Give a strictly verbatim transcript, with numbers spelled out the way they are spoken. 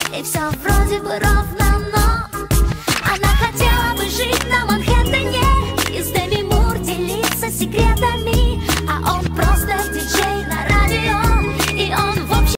и все вроде бы ровно, но она хотела бы жить на Манхэттене и с Деми Мур делиться секретами.